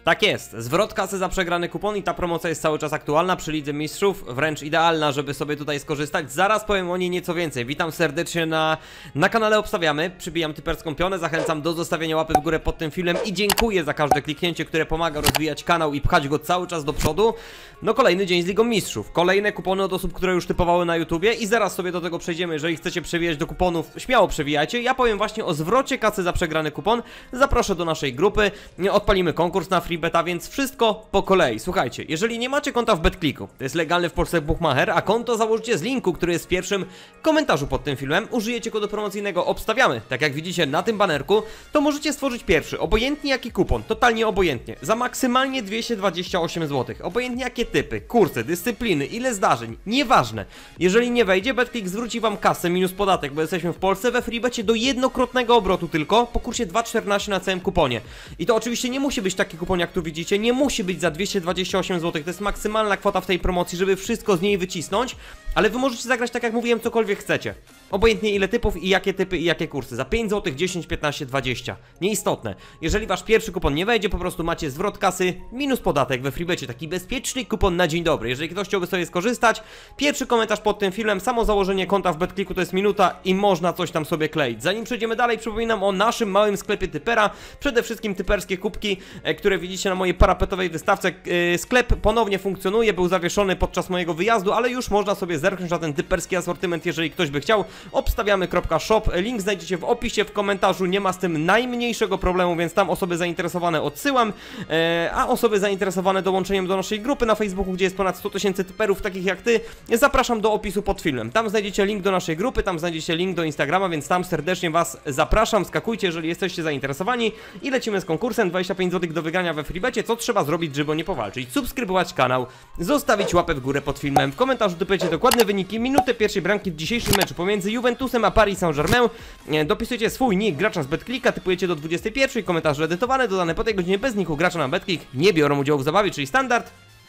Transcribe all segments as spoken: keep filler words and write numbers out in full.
Tak jest, zwrot kasy za przegrany kupon i ta promocja jest cały czas aktualna przy Lidze Mistrzów, wręcz idealna, żeby sobie tutaj skorzystać. Zaraz powiem o niej nieco więcej. Witam serdecznie na, na kanale Obstawiamy, przybijam typerską pionę, zachęcam do zostawienia łapy w górę pod tym filmem i dziękuję za każde kliknięcie, które pomaga rozwijać kanał i pchać go cały czas do przodu. No kolejny dzień z Ligą Mistrzów, kolejne kupony od osób, które już typowały na YouTubie i zaraz sobie do tego przejdziemy. Jeżeli chcecie przewijać do kuponów, śmiało przewijajcie. Ja powiem właśnie o zwrocie kasy za przegrany kupon, zaproszę do naszej grupy, odpalimy konkurs na free beta, więc wszystko po kolei. Słuchajcie, jeżeli nie macie konta w BetClicku, to jest legalny w Polsce bookmacher, a konto założycie z linku, który jest w pierwszym komentarzu pod tym filmem, użyjecie kodu promocyjnego Obstawiamy, tak jak widzicie na tym banerku, to możecie stworzyć pierwszy, obojętnie jaki kupon, totalnie obojętnie, za maksymalnie dwieście dwadzieścia osiem złotych, obojętnie jakie typy, kursy, dyscypliny, ile zdarzeń, nieważne. Jeżeli nie wejdzie, BetClick zwróci wam kasę minus podatek, bo jesteśmy w Polsce we freebecie do jednokrotnego obrotu tylko, po kursie dwa czternaście na całym kuponie. I to oczywiście nie musi być taki kupon, jak tu widzicie, nie musi być za dwieście dwadzieścia osiem złotych, to jest maksymalna kwota w tej promocji, żeby wszystko z niej wycisnąć, ale wy możecie zagrać tak jak mówiłem, cokolwiek chcecie. Obojętnie ile typów i jakie typy i jakie kursy, za pięć złotych, dziesięć, piętnaście, dwadzieścia. Nieistotne. Jeżeli wasz pierwszy kupon nie wejdzie, po prostu macie zwrot kasy minus podatek we freebecie, taki bezpieczny kupon na dzień dobry. Jeżeli ktoś chciałby sobie skorzystać, pierwszy komentarz pod tym filmem, samo założenie konta w BetClicku to jest minuta i można coś tam sobie kleić. Zanim przejdziemy dalej, przypominam o naszym małym sklepie typera, przede wszystkim typerskie kubki, które widzicie na mojej parapetowej wystawce. Sklep ponownie funkcjonuje, był zawieszony podczas mojego wyjazdu, ale już można sobie zerknąć na ten typerski asortyment, jeżeli ktoś by chciał. obstawiamy kropka shop, link znajdziecie w opisie, w komentarzu, nie ma z tym najmniejszego problemu, więc tam osoby zainteresowane odsyłam, e, a osoby zainteresowane dołączeniem do naszej grupy na Facebooku, gdzie jest ponad sto tysięcy typerów takich jak ty, zapraszam do opisu pod filmem. Tam znajdziecie link do naszej grupy, tam znajdziecie link do Instagrama, więc tam serdecznie was zapraszam, skakujcie, jeżeli jesteście zainteresowani i lecimy z konkursem, dwadzieścia pięć złotych do wygrania we freebecie. Co trzeba zrobić, żeby o nie powalczyć? Subskrybować kanał, zostawić łapę w górę pod filmem, w komentarzu typujecie dokładne wyniki, minutę pierwszej bramki w dzisiejszym meczu pomiędzy Juventusem a Paris Saint-Germain. Dopisujecie swój nick gracza z BetClicka, typujecie do dwudziestej pierwszej, komentarze edytowane, dodane po tej godzinie bez niku gracza na BetClick nie biorą udziału w zabawie, czyli standard.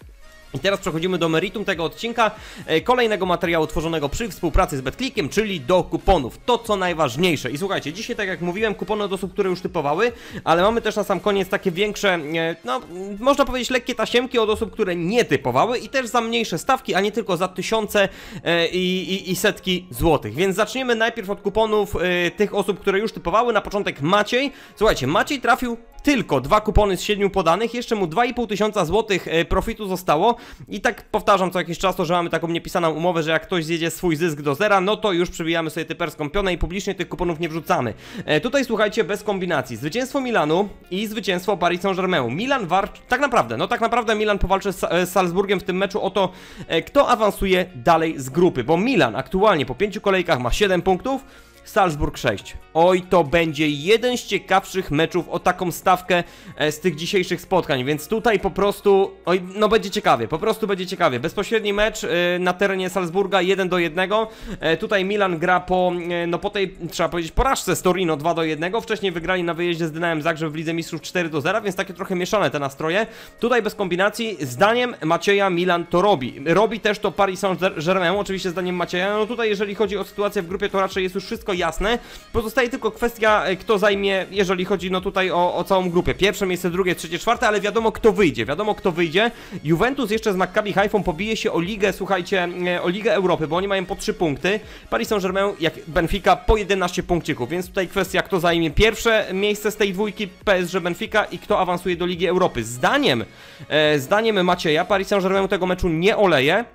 I teraz przechodzimy do meritum tego odcinka, e, kolejnego materiału tworzonego przy współpracy z BetClickiem, czyli do kuponów, to co najważniejsze. I słuchajcie, dzisiaj tak jak mówiłem, kupony od osób, które już typowały, ale mamy też na sam koniec takie większe, e, no można powiedzieć lekkie tasiemki od osób, które nie typowały i też za mniejsze stawki, a nie tylko za tysiące e, i, i, i setki złotych. Więc zaczniemy najpierw od kuponów e, tych osób, które już typowały. Na początek Maciej. Słuchajcie, Maciej trafił tylko dwa kupony z siedmiu podanych, jeszcze mu dwa i pół tysiąca złotych profitu zostało i tak powtarzam co jakiś czas to, że mamy taką niepisaną umowę, że jak ktoś zjedzie swój zysk do zera, no to już przebijamy sobie typerską pionę i publicznie tych kuponów nie wrzucamy. E, tutaj słuchajcie, bez kombinacji, zwycięstwo Milanu i zwycięstwo Paris Saint-Germain. Milan war... tak naprawdę, no tak naprawdę Milan powalczy z, z Salzburgiem w tym meczu o to, e, kto awansuje dalej z grupy, bo Milan aktualnie po pięciu kolejkach ma siedem punktów, Salzburg sześć. Oj, to będzie jeden z ciekawszych meczów o taką stawkę e, z tych dzisiejszych spotkań, więc tutaj po prostu, oj, no będzie ciekawie, po prostu będzie ciekawie. Bezpośredni mecz e, na terenie Salzburga jeden do jednego. E, tutaj Milan gra po, e, no po tej, trzeba powiedzieć, porażce z Torino dwa do jednego. Wcześniej wygrali na wyjeździe z Dynamem Zagrzeb w Lidze Mistrzów cztery do zera, więc takie trochę mieszane te nastroje. Tutaj bez kombinacji, zdaniem Macieja Milan to robi. Robi też to Paris Saint-Germain, oczywiście zdaniem Macieja. No tutaj jeżeli chodzi o sytuację w grupie, to raczej jest już wszystko jasne. Pozostaje tylko kwestia, kto zajmie, jeżeli chodzi no tutaj o, o całą grupę. Pierwsze miejsce, drugie, trzecie, czwarte, ale wiadomo kto wyjdzie, wiadomo kto wyjdzie. Juventus jeszcze z Maccabi Haifą pobije się o ligę, słuchajcie, o Ligę Europy, bo oni mają po trzy punkty. Paris Saint-Germain, jak Benfica, po jedenaście punkcików, więc tutaj kwestia, kto zajmie pierwsze miejsce z tej dwójki, P S G Benfica i kto awansuje do Ligi Europy. Zdaniem, e, zdaniem Macieja, Paris Saint-Germain tego meczu nie oleje.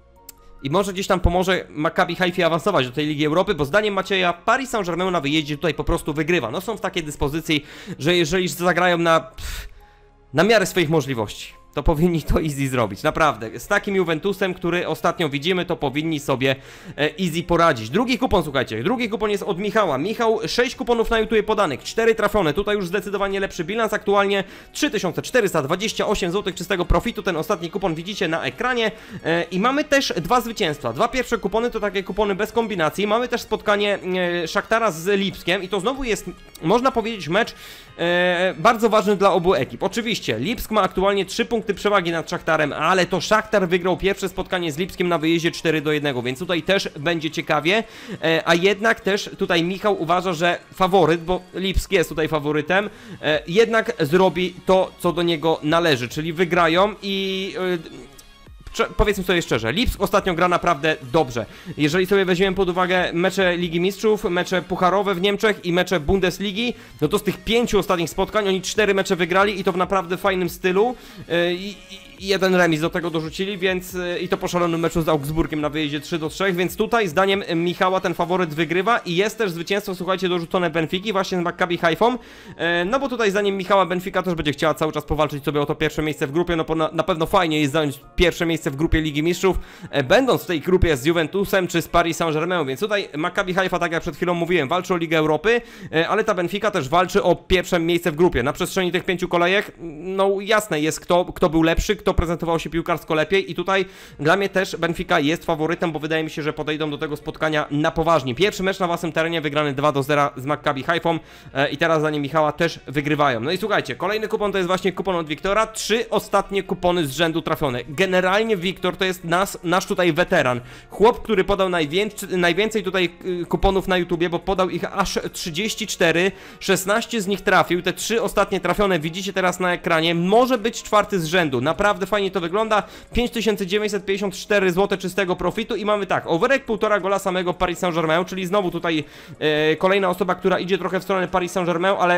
I może gdzieś tam pomoże Maccabi Haifie awansować do tej Ligi Europy, bo zdaniem Macieja Paris Saint-Germain na wyjeździe tutaj po prostu wygrywa. No są w takiej dyspozycji, że jeżeli zagrają na, pff, na miarę swoich możliwości, to powinni to easy zrobić, naprawdę. Z takim Juventusem, który ostatnio widzimy, to powinni sobie e, easy poradzić. Drugi kupon, słuchajcie, drugi kupon jest od Michała. Michał, sześć kuponów na YouTube podanych, cztery trafione, tutaj już zdecydowanie lepszy bilans, aktualnie trzy tysiące czterysta dwadzieścia osiem złotych czystego profitu, ten ostatni kupon widzicie na ekranie e, i mamy też dwa zwycięstwa. Dwa pierwsze kupony to takie kupony bez kombinacji, mamy też spotkanie e, Szaktara z Lipskiem i to znowu jest, można powiedzieć, mecz e, bardzo ważny dla obu ekip. Oczywiście, Lipsk ma aktualnie trzy punkty punkty przewagi nad Szachtarem, ale to Szachtar wygrał pierwsze spotkanie z Lipskiem na wyjeździe cztery do jednego, więc tutaj też będzie ciekawie, e, a jednak też tutaj Michał uważa, że faworyt, bo Lipski jest tutaj faworytem, e, jednak zrobi to, co do niego należy, czyli wygrają i... E, powiedzmy sobie szczerze, Lipsk ostatnio gra naprawdę dobrze. Jeżeli sobie weźmiemy pod uwagę mecze Ligi Mistrzów, mecze pucharowe w Niemczech i mecze Bundesligi, no to z tych pięciu ostatnich spotkań oni cztery mecze wygrali i to w naprawdę fajnym stylu. I, i jeden remis do tego dorzucili, więc i to po szalonym meczu z Augsburgiem na wyjeździe trzy do trzech, więc tutaj zdaniem Michała ten faworyt wygrywa i jest też zwycięstwo, słuchajcie, dorzucone Benfiki właśnie z Maccabi Haifą. No bo tutaj zdaniem Michała Benfica też będzie chciała cały czas powalczyć sobie o to pierwsze miejsce w grupie, no bo na, na pewno fajnie jest zająć pierwsze miejsce w grupie Ligi Mistrzów, będąc w tej grupie z Juventusem czy z Paris Saint-Germain, więc tutaj Maccabi Haifa, tak jak przed chwilą mówiłem, walczy o Ligę Europy, ale ta Benfica też walczy o pierwsze miejsce w grupie. Na przestrzeni tych pięciu kolejek, no jasne jest kto, kto był lepszy, kto prezentował się piłkarsko lepiej i tutaj dla mnie też Benfica jest faworytem, bo wydaje mi się, że podejdą do tego spotkania na poważnie. Pierwszy mecz na własnym terenie wygrany dwa do zera z Maccabi Haifą i teraz zdaniem Michała też wygrywają. No i słuchajcie, kolejny kupon to jest właśnie kupon od Wiktora, trzy ostatnie kupony z rzędu trafione. Generalnie Wiktor to jest nas, nasz tutaj weteran. Chłop, który podał najwięcej, najwięcej tutaj kuponów na YouTubie, bo podał ich aż trzydzieści cztery, szesnaście z nich trafił, te trzy ostatnie trafione widzicie teraz na ekranie, może być czwarty z rzędu, naprawdę fajnie to wygląda, pięć tysięcy dziewięćset pięćdziesiąt cztery złote czystego profitu i mamy tak, overek półtora gola samego Paris Saint-Germain, czyli znowu tutaj e, kolejna osoba, która idzie trochę w stronę Paris Saint-Germain, ale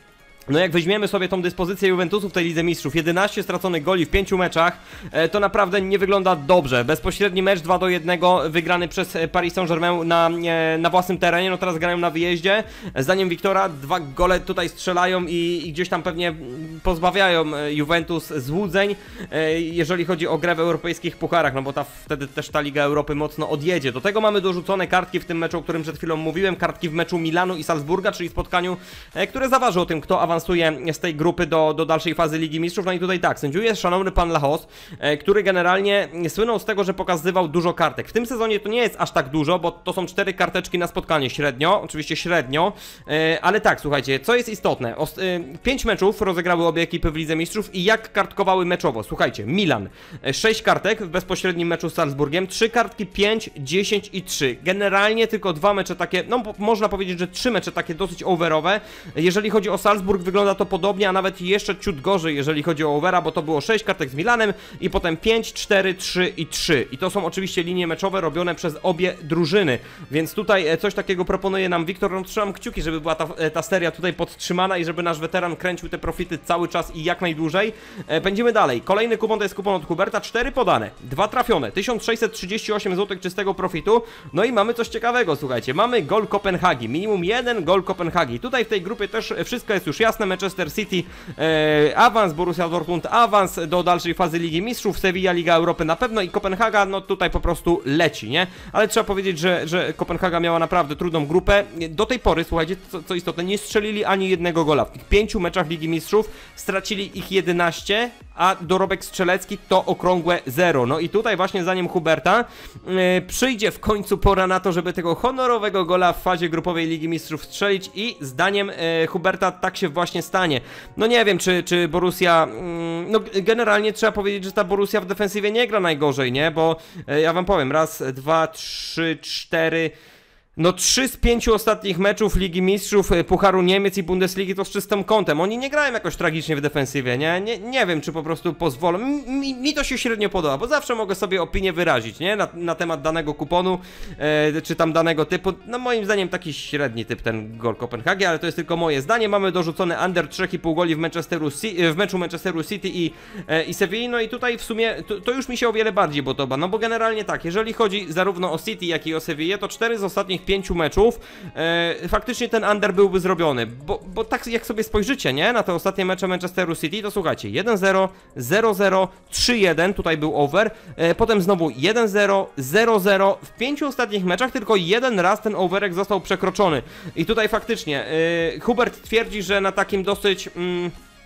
no jak weźmiemy sobie tą dyspozycję Juventusu w tej Lidze Mistrzów, jedenaście straconych goli w pięciu meczach, e, to naprawdę nie wygląda dobrze. Bezpośredni mecz dwa do jednego wygrany przez Paris Saint-Germain na, e, na własnym terenie, no teraz grają na wyjeździe. Zdaniem Wiktora dwa gole tutaj strzelają i, i gdzieś tam pewnie pozbawiają Juventus złudzeń, e, jeżeli chodzi o grę w europejskich pucharach, no bo ta, wtedy też ta Liga Europy mocno odjedzie. Do tego mamy dorzucone kartki w tym meczu, o którym przed chwilą mówiłem, kartki w meczu Milanu i Salzburga, czyli spotkaniu, e, które zaważy o tym, kto awansuje z tej grupy do, do dalszej fazy Ligi Mistrzów. No i tutaj tak, sędziuje szanowny pan Lachos, e, który generalnie słynął z tego, że pokazywał dużo kartek. W tym sezonie to nie jest aż tak dużo, bo to są cztery karteczki na spotkanie średnio, oczywiście średnio, e, ale tak, słuchajcie, co jest istotne, o, e, pięć meczów rozegrały obie ekipy w Lidze Mistrzów i jak kartkowały meczowo, słuchajcie, Milan, e, sześć kartek w bezpośrednim meczu z Salzburgiem, trzy kartki, pięć, dziesięć i trzy. Generalnie tylko dwa mecze takie, no można powiedzieć, że trzy mecze takie dosyć overowe. Jeżeli chodzi o Salzburg, wygląda to podobnie, a nawet jeszcze ciut gorzej, jeżeli chodzi o overa, bo to było sześć kartek z Milanem i potem pięć, cztery, trzy i trzy. I to są oczywiście linie meczowe robione przez obie drużyny, więc tutaj coś takiego proponuje nam Wiktor. No, trzymam kciuki, żeby była ta, ta seria tutaj podtrzymana i żeby nasz weteran kręcił te profity cały czas i jak najdłużej. E, pędzimy dalej. Kolejny kupon to jest kupon od Huberta, cztery podane, dwa trafione, tysiąc sześćset trzydzieści osiem złotych czystego profitu. No i mamy coś ciekawego, słuchajcie, mamy gol Kopenhagi, minimum jeden gol Kopenhagi. Tutaj w tej grupie też wszystko jest już jasne. Manchester City e, awans, Borussia Dortmund awans do dalszej fazy Ligi Mistrzów, Sevilla Liga Europy na pewno i Kopenhaga no tutaj po prostu leci, nie? Ale trzeba powiedzieć, że, że Kopenhaga miała naprawdę trudną grupę. Do tej pory, słuchajcie, co, co istotne, nie strzelili ani jednego gola. W tych pięciu meczach Ligi Mistrzów stracili ich jedenaście, a dorobek strzelecki to okrągłe zero. No i tutaj właśnie zdaniem Huberta e, przyjdzie w końcu pora na to, żeby tego honorowego gola w fazie grupowej Ligi Mistrzów strzelić i zdaniem e, Huberta tak się właśnie stanie. No nie wiem, czy, czy Borussia, mm, no generalnie trzeba powiedzieć, że ta Borussia w defensywie nie gra najgorzej, nie? Bo e, ja wam powiem, raz, dwa, trzy, cztery... No trzy z pięciu ostatnich meczów Ligi Mistrzów, Pucharu Niemiec i Bundesligi to z czystym kątem. Oni nie grają jakoś tragicznie w defensywie, nie? Nie, nie wiem, czy po prostu pozwolą. Mi, mi to się średnio podoba, bo zawsze mogę sobie opinię wyrazić, nie? Na, na temat danego kuponu, e, czy tam danego typu. No moim zdaniem taki średni typ ten gol Kopenhagi, ale to jest tylko moje zdanie. Mamy dorzucony under trzy i pół goli w, Manchesteru, w meczu Manchesteru City i, e, i Sevilli. No i tutaj w sumie to, to już mi się o wiele bardziej podoba, no bo generalnie tak, jeżeli chodzi zarówno o City, jak i o Sevillę, to cztery z ostatnich pięciu meczów e, faktycznie ten under byłby zrobiony, bo, bo tak jak sobie spojrzycie, nie, na te ostatnie mecze Manchesteru City, to słuchajcie, jeden zero, zero zero, trzy jeden, tutaj był over, e, potem znowu jeden zero, zero zero, w pięciu ostatnich meczach tylko jeden raz ten overek został przekroczony i tutaj faktycznie e, Hubert twierdzi, że na takim dosyć mm,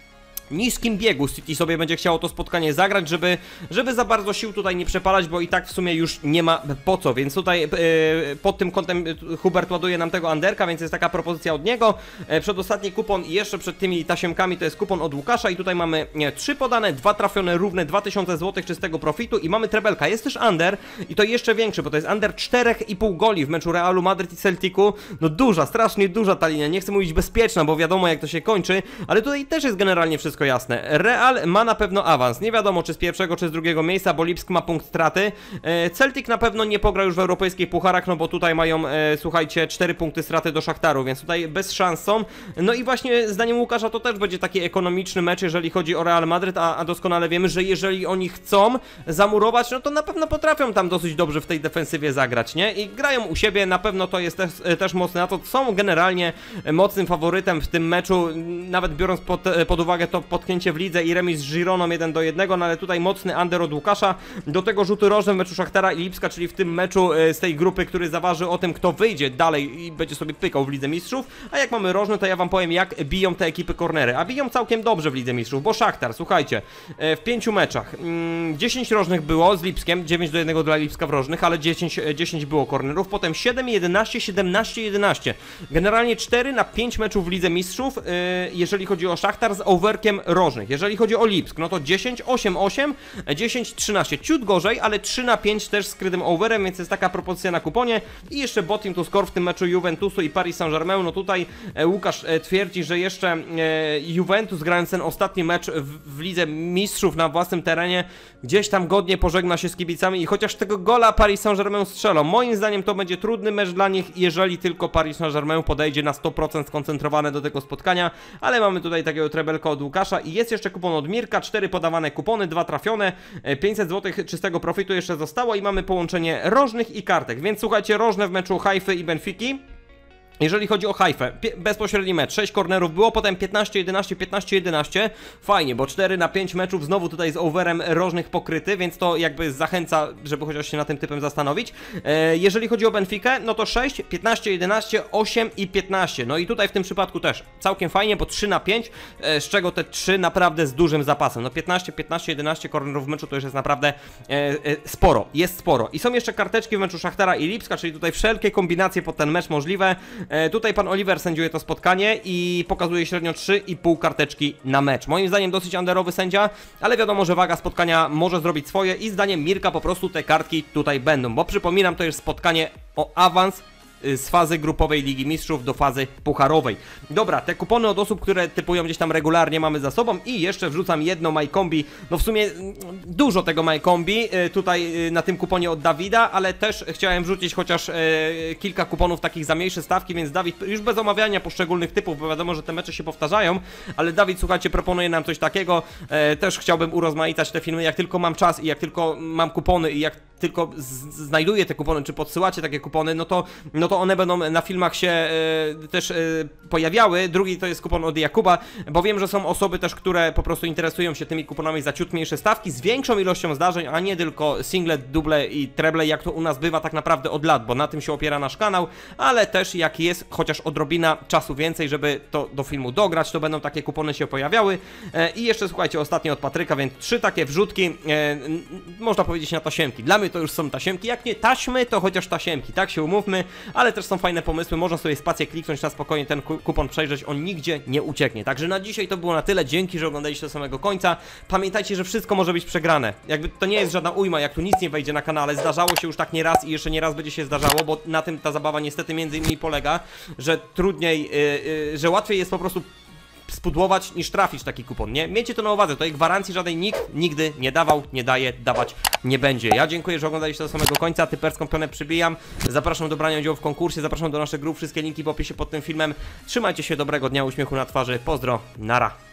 niskim biegu City sobie będzie chciało to spotkanie zagrać, żeby, żeby za bardzo sił tutaj nie przepalać, bo i tak w sumie już nie ma po co, więc tutaj yy, pod tym kątem Hubert ładuje nam tego underka, więc jest taka propozycja od niego. Yy, przedostatni kupon i jeszcze przed tymi tasiemkami to jest kupon od Łukasza i tutaj mamy nie, trzy podane, dwa trafione równe, dwa tysiące złotych czystego profitu i mamy trebelka. Jest też under i to jeszcze większy, bo to jest under cztery i pół goli w meczu Realu Madryt i Celticu. No duża, strasznie duża ta linia, nie chcę mówić bezpieczna, bo wiadomo jak to się kończy, ale tutaj też jest generalnie wszystko jasne. Real ma na pewno awans, nie wiadomo czy z pierwszego, czy z drugiego miejsca, bo Lipsk ma punkt straty. Celtic na pewno nie pogra już w europejskich pucharach, no bo tutaj mają, e, słuchajcie, cztery punkty straty do Szachtaru, więc tutaj bez szans są. No i właśnie zdaniem Łukasza to też będzie taki ekonomiczny mecz, jeżeli chodzi o Real Madryt, a, a doskonale wiemy, że jeżeli oni chcą zamurować, no to na pewno potrafią tam dosyć dobrze w tej defensywie zagrać, nie? I grają u siebie, na pewno to jest też, też mocne na to, są generalnie mocnym faworytem w tym meczu, nawet biorąc pod, pod uwagę to potknięcie w lidze i remis z Gironą jeden do jednego, no ale tutaj mocny under od Łukasza, do tego rzuty rożne w meczu Szachtara i Lipska, czyli w tym meczu z tej grupy, który zaważy o tym, kto wyjdzie dalej i będzie sobie pykał w Lidze Mistrzów, a jak mamy rożne, to ja wam powiem, jak biją te ekipy kornery, a biją całkiem dobrze w Lidze Mistrzów, bo Szachtar, słuchajcie, w pięciu meczach dziesięć rożnych było z Lipskiem, dziewięć do jednego dla Lipska w rożnych, ale dziesięć, dziesięć było kornerów, potem siedem, jedenaście, siedemnaście, jedenaście, generalnie cztery na pięć meczów w Lidze Mistrzów, jeżeli chodzi o Szachtar z overkiem rożnych, jeżeli chodzi o Lipsk, no to dziesięć, osiem, osiem, dziesięć, trzynaście, ciut gorzej, ale trzy na pięć też z krytym overem, więc jest taka propozycja na kuponie i jeszcze botting to score w tym meczu Juventusu i Paris Saint-Germain. No tutaj e, Łukasz e, twierdzi, że jeszcze e, Juventus, grając ten ostatni mecz w, w Lidze Mistrzów na własnym terenie, gdzieś tam godnie pożegna się z kibicami i chociaż tego gola Paris Saint-Germain strzelą, moim zdaniem to będzie trudny mecz dla nich, jeżeli tylko Paris Saint-Germain podejdzie na sto procent skoncentrowane do tego spotkania, ale mamy tutaj takiego trebelka od Łukasza i jest jeszcze kupon od Mirka, cztery podawane kupony, dwa trafione, pięćset złotych czystego profitu jeszcze zostało i mamy połączenie rożnych i kartek, więc słuchajcie, rożne w meczu Haify i Benfiki. Jeżeli chodzi o Haifę, bezpośredni mecz, sześć kornerów było, potem piętnaście, jedenaście, piętnaście, jedenaście, fajnie, bo cztery na pięć meczów znowu tutaj z overem rożnych pokryty, więc to jakby zachęca, żeby chociaż się na tym typem zastanowić. E, jeżeli chodzi o Benfikę, no to sześć, piętnaście, jedenaście, osiem i piętnaście, no i tutaj w tym przypadku też całkiem fajnie, bo trzy na pięć, e, z czego te trzy naprawdę z dużym zapasem, no piętnaście, piętnaście, jedenaście kornerów w meczu to już jest naprawdę e, e, sporo, jest sporo. I są jeszcze karteczki w meczu Szachtara i Lipska, czyli tutaj wszelkie kombinacje pod ten mecz możliwe. E, tutaj pan Oliver sędziuje to spotkanie i pokazuje średnio trzy i pół karteczki na mecz. Moim zdaniem dosyć underowy sędzia, ale wiadomo, że waga spotkania może zrobić swoje i zdaniem Mirka po prostu te kartki tutaj będą, bo przypominam, to jest spotkanie o awans z fazy grupowej Ligi Mistrzów do fazy pucharowej. Dobra, te kupony od osób, które typują gdzieś tam regularnie mamy za sobą i jeszcze wrzucam jedno MyCombi, no w sumie dużo tego MyCombi tutaj na tym kuponie od Dawida, ale też chciałem wrzucić chociaż e, kilka kuponów takich za mniejsze stawki, więc Dawid, już bez omawiania poszczególnych typów, bo wiadomo, że te mecze się powtarzają, ale Dawid, słuchajcie, proponuje nam coś takiego, e, też chciałbym urozmaicać te filmy, jak tylko mam czas i jak tylko mam kupony i jak tylko znajduję te kupony, czy podsyłacie takie kupony, no to, no to one będą na filmach się e, też e, pojawiały. Drugi to jest kupon od Jakuba, bo wiem, że są osoby też, które po prostu interesują się tymi kuponami za ciut mniejsze stawki, z większą ilością zdarzeń, a nie tylko single, double i treble, jak to u nas bywa tak naprawdę od lat, bo na tym się opiera nasz kanał, ale też jak jest chociaż odrobina czasu więcej, żeby to do filmu dograć, to będą takie kupony się pojawiały. E, I jeszcze słuchajcie, ostatnie od Patryka, więc trzy takie wrzutki, e, można powiedzieć na tasiemki. Dla mnie to już są tasiemki, jak nie taśmy, to chociaż tasiemki, tak się umówmy, ale też są fajne pomysły, można sobie spację kliknąć, na spokojnie ten kupon przejrzeć, on nigdzie nie ucieknie. Także na dzisiaj to było na tyle, dzięki, że oglądaliście do samego końca. Pamiętajcie, że wszystko może być przegrane, jakby to nie jest żadna ujma, jak tu nic nie wejdzie na kanale, zdarzało się już tak nie raz i jeszcze nie raz będzie się zdarzało, bo na tym ta zabawa niestety między innymi polega, że trudniej, yy, yy, że łatwiej jest po prostu spudłować niż trafić taki kupon, nie? Miejcie to na uwadze, tej gwarancji żadnej nikt nigdy nie dawał, nie daje, dawać nie będzie. Ja dziękuję, że oglądaliście do samego końca, typerską pionę przybijam, zapraszam do brania udziału w konkursie, zapraszam do naszych grup, wszystkie linki w opisie pod tym filmem. Trzymajcie się, dobrego dnia, uśmiechu na twarzy, pozdro, nara.